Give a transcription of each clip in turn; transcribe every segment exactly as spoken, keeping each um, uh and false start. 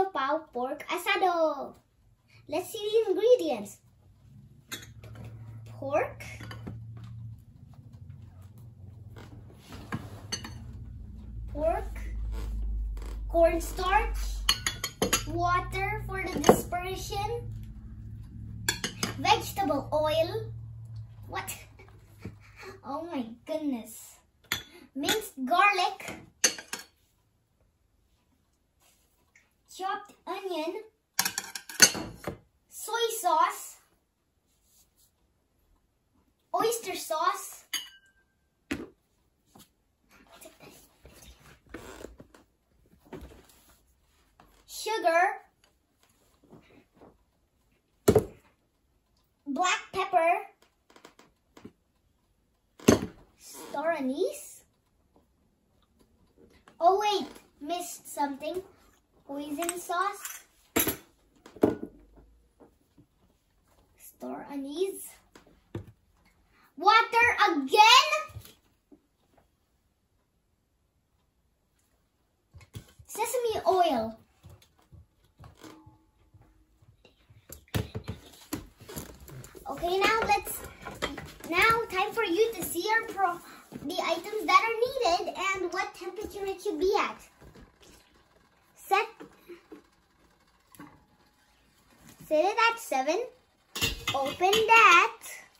siopaw pork asado. Let's see the ingredients. Pork, pork, cornstarch, water for the dispersion, vegetable oil. What? Oh my goodness. Minced garlic, chopped onion, soy sauce, oyster sauce, sugar, black pepper, star anise. Oh wait, missed something. Hoisin sauce, star anise, water again, sesame oil, okay, now let's now time for you to see our pro the items that are needed and what temperature it should be at. Set set it at seven. Open that.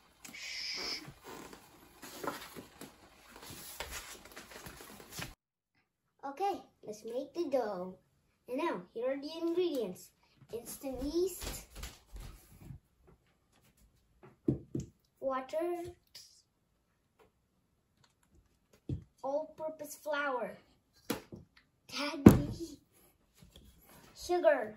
Okay, let's make the dough. And now, here are the ingredients. Instant yeast, water, all-purpose flour, daddy, sugar,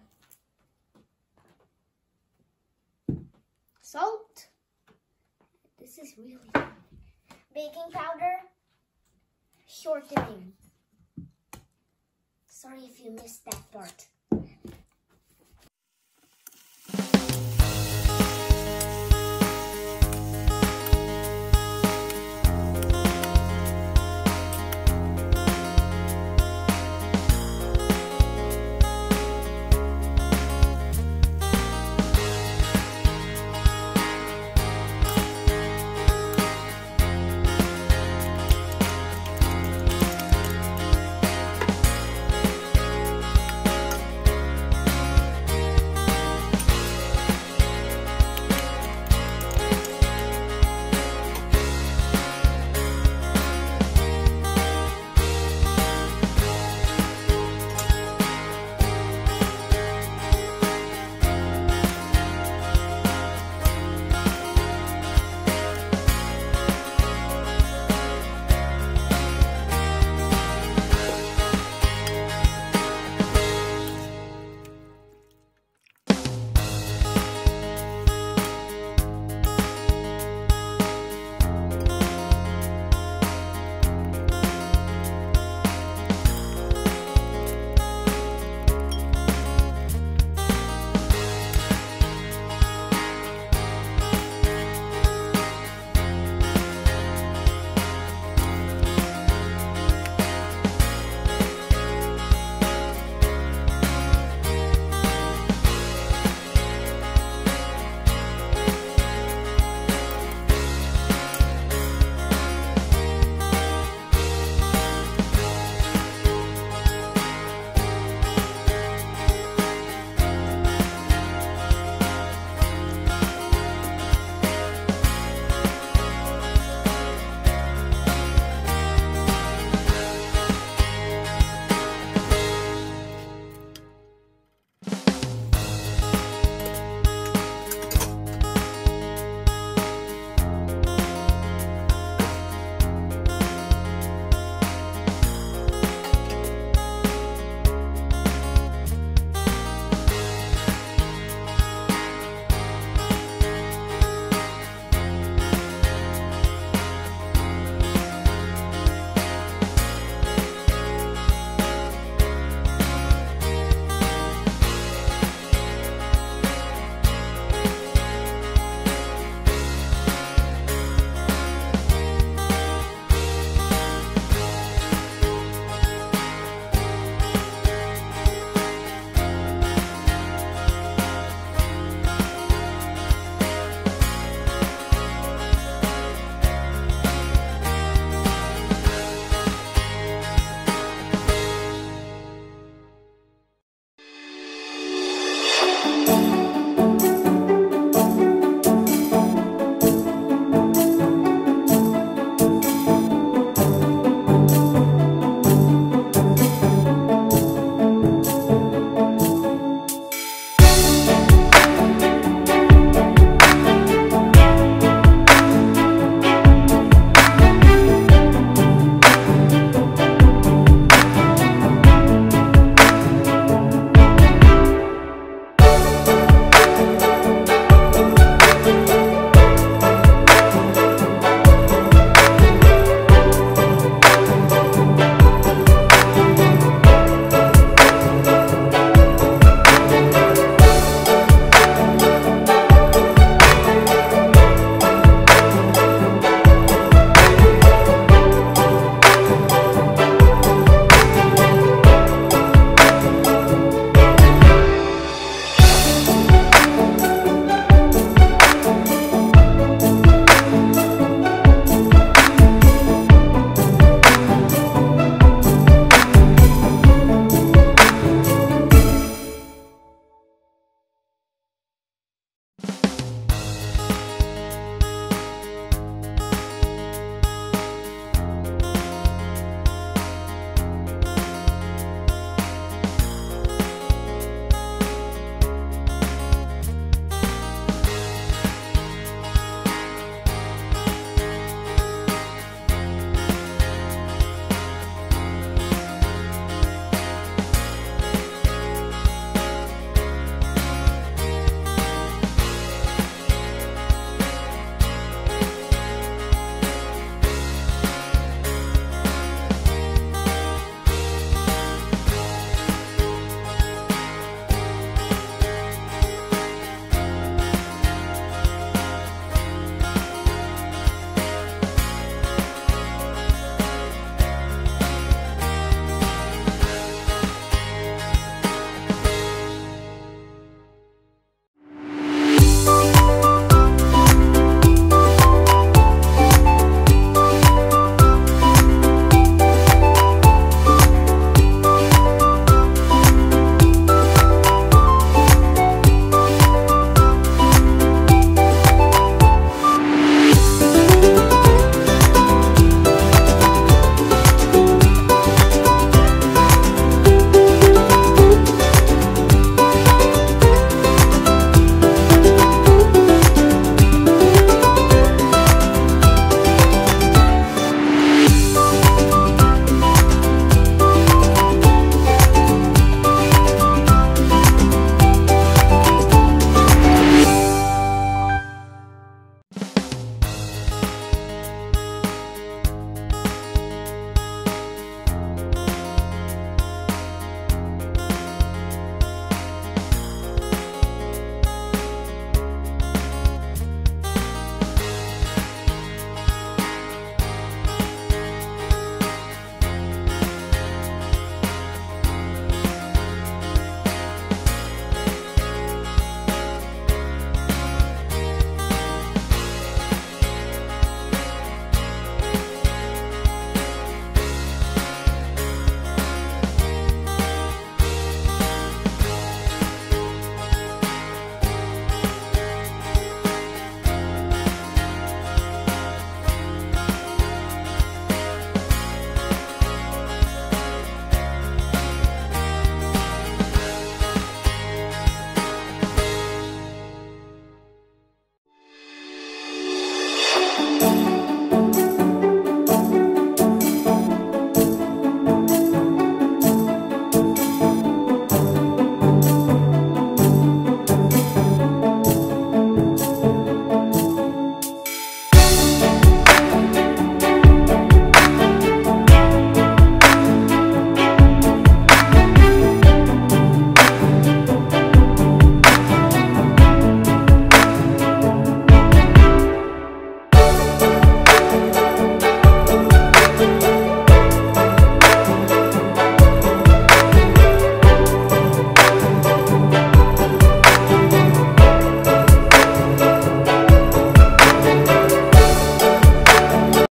salt. This is really good. Baking powder, shortening. Sorry if you missed that part.